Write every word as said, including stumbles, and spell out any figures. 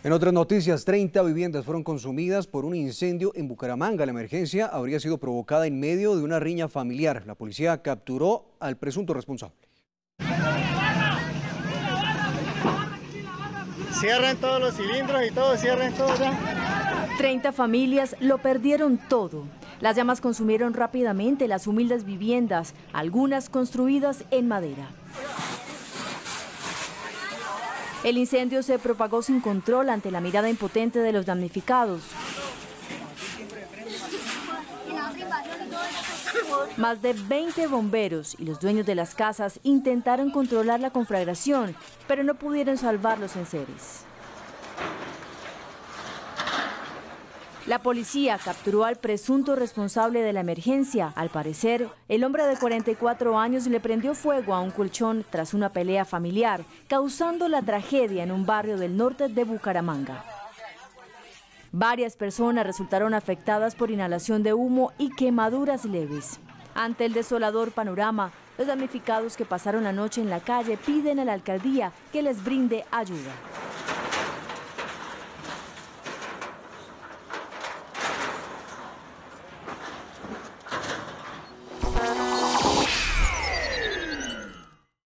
En otras noticias, treinta viviendas fueron consumidas por un incendio en Bucaramanga. La emergencia habría sido provocada en medio de una riña familiar. La policía capturó al presunto responsable. Cierren todos los cilindros y todo, cierren todo ya. treinta familias lo perdieron todo. Las llamas consumieron rápidamente las humildes viviendas, algunas construidas en madera. El incendio se propagó sin control ante la mirada impotente de los damnificados. Más de veinte bomberos y los dueños de las casas intentaron controlar la conflagración, pero no pudieron salvar los enseres. La policía capturó al presunto responsable de la emergencia. Al parecer, el hombre de cuarenta y cuatro años le prendió fuego a un colchón tras una pelea familiar, causando la tragedia en un barrio del norte de Bucaramanga. Varias personas resultaron afectadas por inhalación de humo y quemaduras leves. Ante el desolador panorama, los damnificados que pasaron la noche en la calle piden a la alcaldía que les brinde ayuda.